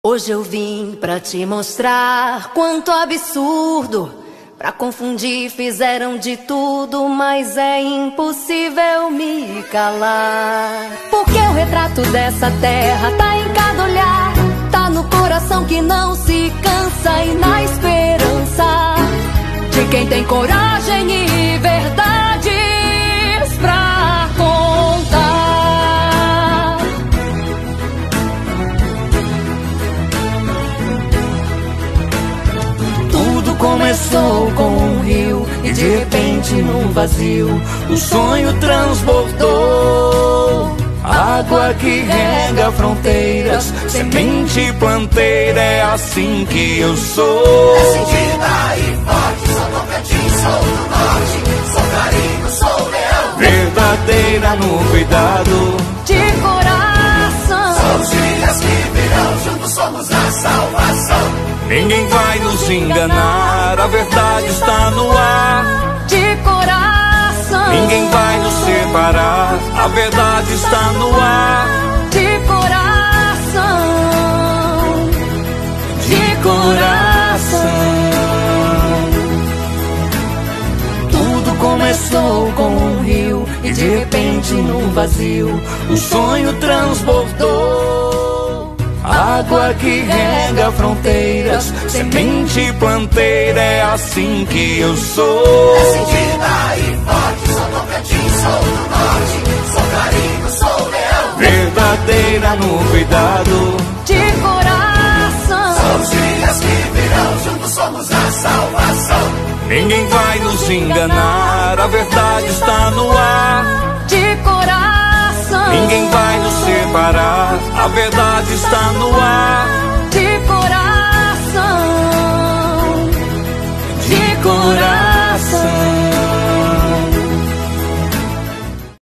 Hoje eu vim pra te mostrar quanto absurdo. Pra confundir fizeram de tudo, mas é impossível me calar. Porque o retrato dessa terra tá em cada olhar, tá no coração que não se cansa e na esperança de quem tem coragem e verdades pra contar. Tudo começou com um rio e de repente num vazio o sonho transbordou. Água que rega fronteiras, semente planteira, é assim que eu sou. Decidida e forte, sou Tocantins, sou do norte, sou carinho, sou leão. Verdadeira no cuidado de coração. São os dias que virão, juntos somos a salvação. Ninguém vai nos enganar, a verdade está no ar. De coração. Ninguém vai nos separar, a verdade está no ar. De coração. De coração. Tudo começou com um rio e de repente num vazio o sonho transbordou. Água que rega fronteiras, semente planteira, é assim que eu sou. Decidida e forte, sou Tocantins, sou do norte, sou carinho, sou leão. Verdadeira no cuidado de coração. São os dias que virão, juntos somos a salvação. Ninguém vai nos enganar, a verdade está no ar. De coração. Ninguém vai nos separar, a verdade está no ar. De coração. De coração.